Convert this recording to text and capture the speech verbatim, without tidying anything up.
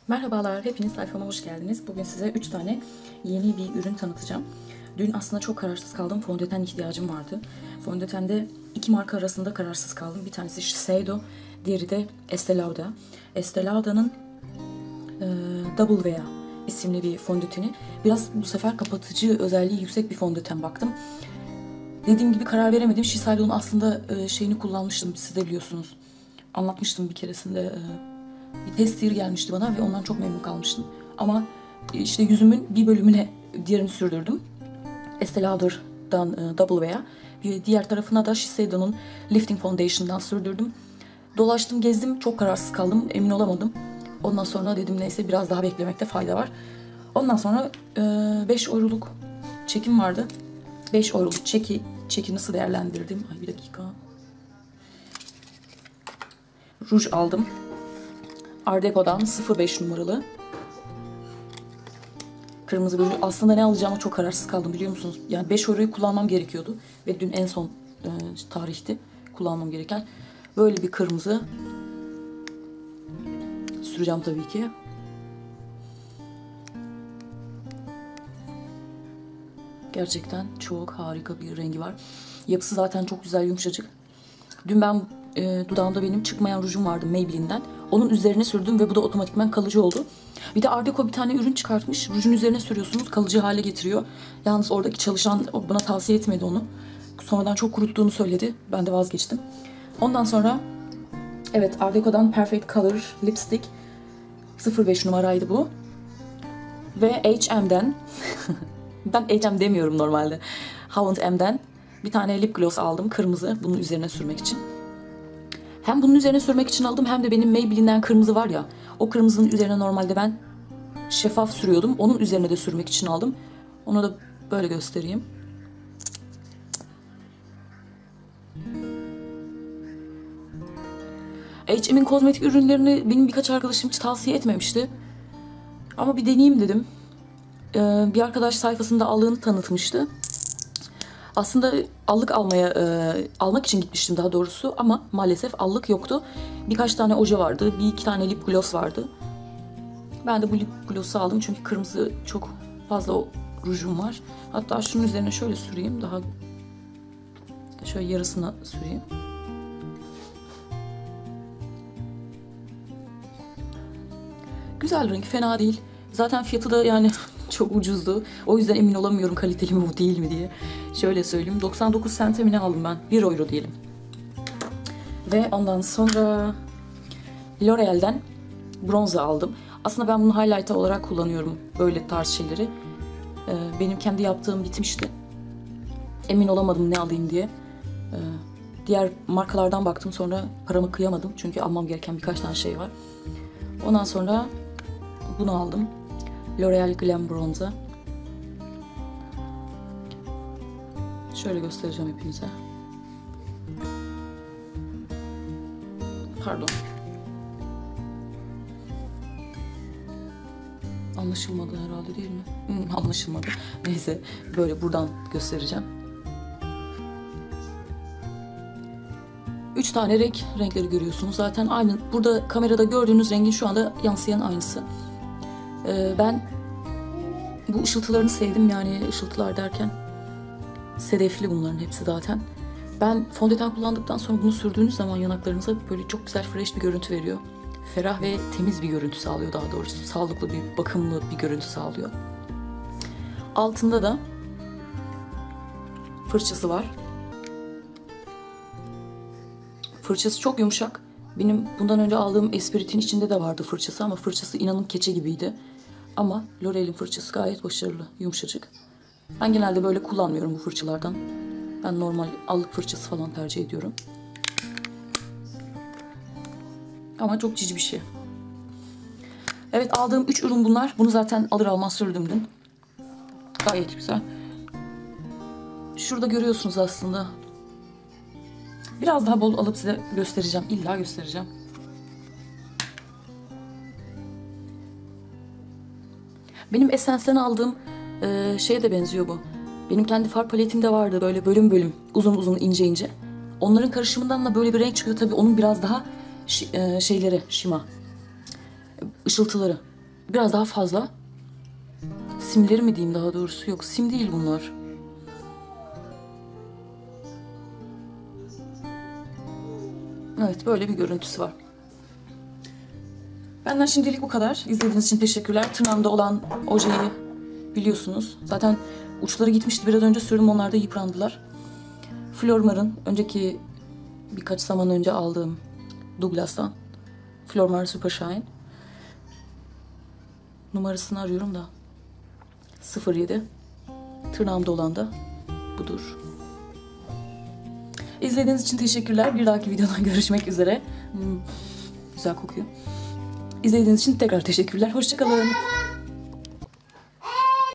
Merhabalar, hepiniz sayfama hoş geldiniz. Bugün size üç tane yeni bir ürün tanıtacağım. Dün aslında çok kararsız kaldım. Fondöten ihtiyacım vardı. Fondötende iki marka arasında kararsız kaldım. Bir tanesi Shiseido, diğeri de Estee Lauder. Estee Lauder'ın e, Double Wear isimli bir fondöteni. Biraz bu sefer kapatıcı özelliği yüksek bir fondöten baktım. Dediğim gibi karar veremedim. Shiseido'nun aslında e, şeyini kullanmıştım, siz de biliyorsunuz. Anlatmıştım bir keresinde. E, Bir tester gelmişti bana ve ondan çok memnun kalmıştım. Ama işte yüzümün bir bölümüne diğerini sürdürdüm. Estee Lauder'dan e, Double Wear. Bir diğer tarafına da Shiseido'nun Lifting Foundation'dan sürdürdüm. Dolaştım, gezdim, çok kararsız kaldım, emin olamadım. Ondan sonra dedim neyse biraz daha beklemekte fayda var. Ondan sonra e, beş euroluk çekim vardı. beş euroluk çeki, çeki nasıl değerlendirdim? Ay bir dakika. Ruj aldım. Art Deco'dan sıfır beş numaralı. Kırmızı bir ruj. Aslında ne alacağıma çok kararsız kaldım, biliyor musunuz? Yani beş euroyu kullanmam gerekiyordu. Ve dün en son e, tarihti kullanmam gereken. Böyle bir kırmızı. Süreceğim tabii ki. Gerçekten çok harika bir rengi var. Yapısı zaten çok güzel, yumuşacık. Dün ben e, dudağımda benim çıkmayan rujum vardı Maybelline'den. Onun üzerine sürdüm ve bu da otomatikman kalıcı oldu. Bir de Art Deco bir tane ürün çıkartmış. Rujun üzerine sürüyorsunuz, kalıcı hale getiriyor. Yalnız oradaki çalışan bana tavsiye etmedi onu. Sonradan çok kuruttuğunu söyledi. Ben de vazgeçtim. Ondan sonra evet, Art Deco'dan Perfect Color Lipstick sıfır beş numaraydı bu. Ve H and M'den ben H and M demiyorum normalde. H and M'den bir tane lip gloss aldım, kırmızı, bunun üzerine sürmek için. Hem bunun üzerine sürmek için aldım, hem de benim Maybelline'den kırmızı var ya, o kırmızının üzerine normalde ben şeffaf sürüyordum. Onun üzerine de sürmek için aldım. Onu da böyle göstereyim. H and M'in kozmetik ürünlerini benim birkaç arkadaşım hiç tavsiye etmemişti. Ama bir deneyeyim dedim. Ee, bir arkadaş sayfasında allığını tanıtmıştı. Aslında allık almaya, e, almak için gitmiştim daha doğrusu, ama maalesef allık yoktu. Birkaç tane oje vardı, bir iki tane lip gloss vardı. Ben de bu lip gloss'u aldım çünkü kırmızı çok fazla rujum var. Hatta şunun üzerine şöyle süreyim, daha şöyle yarısına süreyim. Güzel renk, fena değil. Zaten fiyatı da yani çok ucuzdu. O yüzden emin olamıyorum kaliteli mi bu değil mi diye. Şöyle söyleyeyim, doksan dokuz sente mi ne aldım ben? bir euro diyelim. Ve ondan sonra L'Oreal'den bronzer aldım. Aslında ben bunu highlighter olarak kullanıyorum, böyle tarz şeyleri. Benim kendi yaptığım bitmişti. Emin olamadım ne alayım diye. Diğer markalardan baktım, sonra paramı kıyamadım. Çünkü almam gereken birkaç tane şey var. Ondan sonra bunu aldım. L'Oreal Glam Bronzer. Şöyle göstereceğim hepinize. Pardon. Anlaşılmadı herhalde, değil mi? Hmm, anlaşılmadı. Neyse, böyle buradan göstereceğim. Üç tane renk, renkleri görüyorsunuz. Zaten aynı. Burada kamerada gördüğünüz rengin şu anda yansıyan aynısı. Ee, ben bu ışıltılarını sevdim, yani ışıltılar derken sedefli bunların hepsi zaten. Ben fondöten kullandıktan sonra bunu sürdüğünüz zaman yanaklarınıza böyle çok güzel, fresh bir görüntü veriyor. Ferah ve temiz bir görüntü sağlıyor daha doğrusu. Sağlıklı bir, bakımlı bir görüntü sağlıyor. Altında da fırçası var. Fırçası çok yumuşak. Benim bundan önce aldığım Esprit'in içinde de vardı fırçası, ama fırçası inanın keçe gibiydi. Ama L'Oreal'in fırçası gayet başarılı, yumuşacık. Ben genelde böyle kullanmıyorum bu fırçalardan. Ben normal allık fırçası falan tercih ediyorum. Ama çok cici bir şey. Evet, aldığım üç ürün bunlar. Bunu zaten alır almaz sürdüm dün. Gayet güzel. Şurada görüyorsunuz aslında. Biraz daha bol alıp size göstereceğim. İlla göstereceğim. Benim Essence'den aldığım e, şeye de benziyor bu. Benim kendi far paletimde vardı böyle bölüm bölüm, uzun uzun, ince ince. Onların karışımından da böyle bir renk çıkıyor. Tabii onun biraz daha şeyleri, şima, ışıltıları. biraz daha fazla. Simleri mi diyeyim daha doğrusu? Yok, sim değil bunlar. Evet, böyle bir görüntüsü var. Benden şimdilik bu kadar. İzlediğiniz için teşekkürler. Tırnağımda olan ojeyi biliyorsunuz. Zaten uçları gitmişti. Biraz önce sürdüm. Onlar da yıprandılar. Flormar'ın önceki birkaç zaman önce aldığım Douglas'tan. Flormar Super Shine. Numarasını arıyorum da. sıfır yedi. Tırnağımda olan da budur. İzlediğiniz için teşekkürler. Bir dahaki videodan görüşmek üzere. Hmm, güzel kokuyor. İzlediğiniz için tekrar teşekkürler. Hoşça kalın.